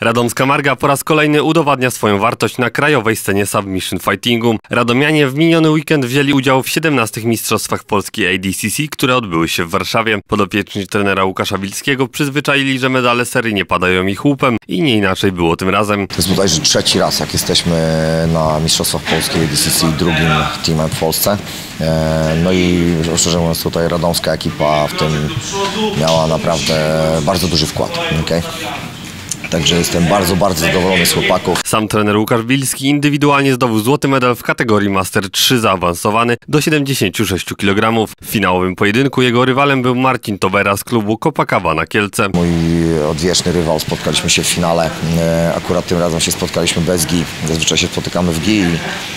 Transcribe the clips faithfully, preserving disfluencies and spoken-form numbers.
Radomska Marga po raz kolejny udowadnia swoją wartość na krajowej scenie submission fightingu. Radomianie w miniony weekend wzięli udział w siedemnastych Mistrzostwach Polski A D C C, które odbyły się w Warszawie. Podopieczni trenera Łukasza Wilskiego przyzwyczaili, że medale seryjnie padają ich łupem i nie inaczej było tym razem. To jest bodajże trzeci raz, jak jesteśmy na Mistrzostwach Polski A D C C, drugim teamem w Polsce. No i szczerze mówiąc, tutaj radomska ekipa w tym miała naprawdę bardzo duży wkład. Okay? Także jestem bardzo, bardzo zadowolony z chłopaków. Sam trener Łukasz Wilski indywidualnie zdobył złoty medal w kategorii Master trzy zaawansowany do siedemdziesięciu sześciu kilogramów. W finałowym pojedynku jego rywalem był Marcin Tobera z klubu Copacabana Kielce. Mój odwieczny rywal, spotkaliśmy się w finale. Akurat tym razem się spotkaliśmy bez gi. Zazwyczaj się spotykamy w gi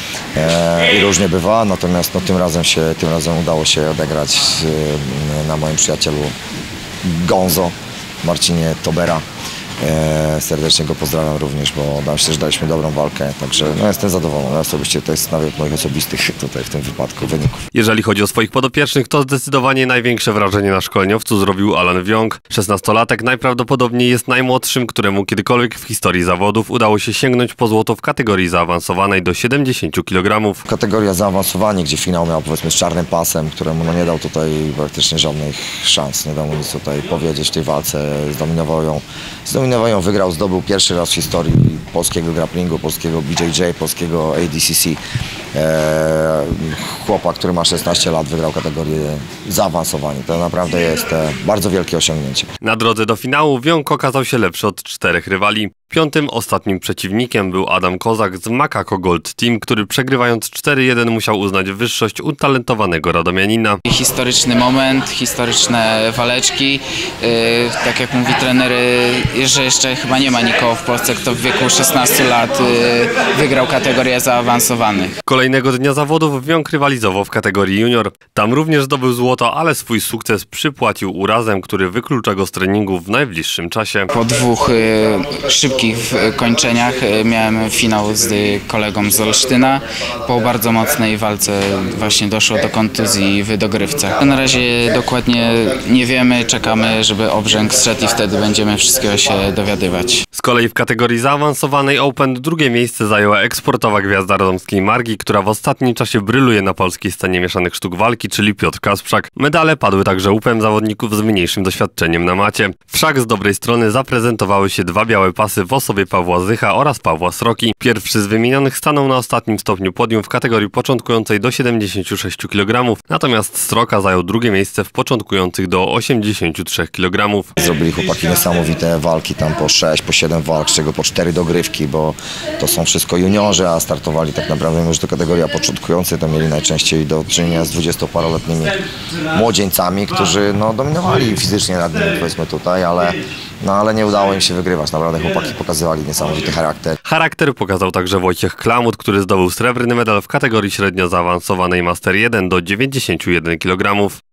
i różnie bywa, natomiast no, tym, razem się, tym razem udało się odegrać na moim przyjacielu Gonzo, Marcinie Tobera. E, serdecznie go pozdrawiam również, bo myślę, że daliśmy dobrą walkę, także no, jestem zadowolony. Osobiście to jest nawet moich osobistych tutaj w tym wypadku wyników. Jeżeli chodzi o swoich podopiecznych, to zdecydowanie największe wrażenie na szkoleniowcu zrobił Alan Wionk. szesnastolatek najprawdopodobniej jest najmłodszym, któremu kiedykolwiek w historii zawodów udało się sięgnąć po złoto w kategorii zaawansowanej do siedemdziesięciu kilogramów. Kategoria zaawansowanie, gdzie finał miał powiedzmy z czarnym pasem, któremu no, nie dał tutaj praktycznie żadnych szans, nie dał mu nic tutaj powiedzieć w tej walce, zdominował ją. Zdominował ją, wygrał, zdobył pierwszy raz w historii polskiego grapplingu, polskiego B J J, polskiego A D C C. Eee, chłopak, który ma szesnaście lat, wygrał kategorię zaawansowanie. To naprawdę jest e, bardzo wielkie osiągnięcie. Na drodze do finału Wionk okazał się lepszy od czterech rywali. Piątym ostatnim przeciwnikiem był Adam Kozak z Macaco Gold Team, który przegrywając cztery jeden musiał uznać wyższość utalentowanego radomianina. Historyczny moment, historyczne waleczki. Yy, tak jak mówi trener, yy, że jeszcze chyba nie ma nikogo w Polsce, kto w wieku szesnastu lat yy, wygrał kategorię zaawansowanych. Kolejnego dnia zawodów Wionk rywalizował w kategorii junior. Tam również zdobył złoto, ale swój sukces przypłacił urazem, który wyklucza go z treningu w najbliższym czasie. Po dwóch yy, szybkich w kończeniach miałem finał z kolegą z Olsztyna. Po bardzo mocnej walce właśnie doszło do kontuzji w dogrywce. Na razie dokładnie nie wiemy, czekamy, żeby obrzęk zszedł i wtedy będziemy wszystkiego się dowiadywać. Z kolei w kategorii zaawansowanej Open drugie miejsce zajęła eksportowa gwiazda radomskiej Margi, która w ostatnim czasie bryluje na polskiej scenie mieszanych sztuk walki, czyli Piotr Kasprzak. Medale padły także łupem zawodników z mniejszym doświadczeniem na macie. Wszak z dobrej strony zaprezentowały się dwa białe pasy w osobie Pawła Zycha oraz Pawła Sroki. Pierwszy z wymienionych stanął na ostatnim stopniu podium w kategorii początkującej do siedemdziesięciu sześciu kilogramów, natomiast Sroka zajął drugie miejsce w początkujących do osiemdziesięciu trzech kilogramów. Zrobili chłopaki niesamowite walki, tam po sześć, po siedem walk, z czego po cztery dogrywki, bo to są wszystko juniorzy, a startowali tak naprawdę, mimo że to kategoria początkującej, to mieli najczęściej do czynienia z dwudziestoparoletnimi młodzieńcami, którzy no, dominowali fizycznie nad nimi, powiedzmy tutaj, ale No ale nie udało im się wygrywać. Naprawdę chłopaki pokazywali niesamowity charakter. Charakter pokazał także Wojciech Klamut, który zdobył srebrny medal w kategorii średnio zaawansowanej Master jeden do dziewięćdziesięciu jeden kilogramów.